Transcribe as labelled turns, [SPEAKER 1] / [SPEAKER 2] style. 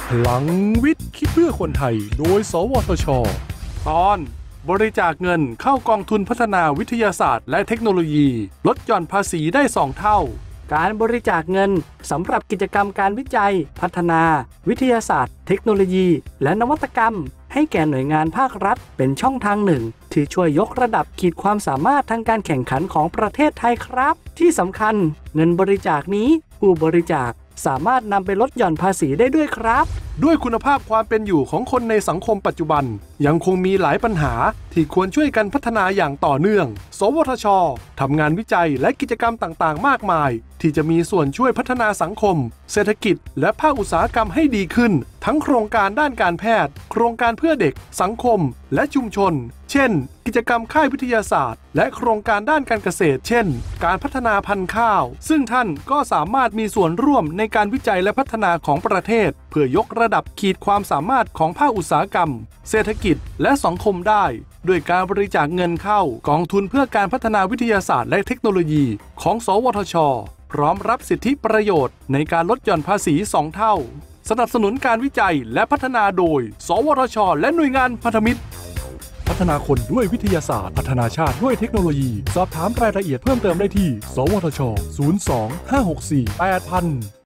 [SPEAKER 1] พลังวิทย์คิดเพื่อคนไทยโดยสวทช.ตอนบริจาคเงินเข้ากองทุนพัฒนาวิทยาศาสตร์และเทคโนโลยีลดหย่อนภาษีได้2 เท่า
[SPEAKER 2] การบริจาคเงินสำหรับกิจกรรมการวิจัยพัฒนาวิทยาศาสตร์เทคโนโลยีและนวัตกรรมให้แก่หน่วยงานภาครัฐเป็นช่องทางหนึ่งที่ช่วยยกระดับขีดความสามารถทางการแข่งขันของประเทศไทยครับที่สำคัญเงินบริจาคนี้ผู้บริจาคสามารถนำไปลดหย่อนภาษีได้ด้วยครับ
[SPEAKER 1] ด้วยคุณภาพความเป็นอยู่ของคนในสังคมปัจจุบันยังคงมีหลายปัญหาที่ควรช่วยกันพัฒนาอย่างต่อเนื่องสวทช.ทำงานวิจัยและกิจกรรมต่างๆมากมายที่จะมีส่วนช่วยพัฒนาสังคมเศรษฐกิจและภาคอุตสาหกรรมให้ดีขึ้นทั้งโครงการด้านการแพทย์โครงการเพื่อเด็กสังคมและชุมชนเช่นกิจกรรมค่ายวิทยาศาสตร์และโครงการด้านการเกษตรเช่นการพัฒนาพันธุ์ข้าวซึ่งท่านก็สามารถมีส่วนร่วมในการวิจัยและพัฒนาของประเทศเพื่อยกระดับขีดความสามารถของภาคอุตสาหกรรมเศรษฐกิจและสังคมได้ด้วยการบริจาคเงินเข้ากองทุนเพื่อการพัฒนาวิทยาศาสตร์และเทคโนโลยีของสวทช.พร้อมรับสิทธิประโยชน์ในการลดหย่อนภาษี2 เท่าสนับสนุนการวิจัยและพัฒนาโดยสวทช.และหน่วยงานพันธมิตรพัฒนาคนด้วยวิทยาศาสตร์พัฒนาชาติด้วยเทคโนโลยีสอบถามรายละเอียดเพิ่มเติมได้ที่สวทช. 02 564 8000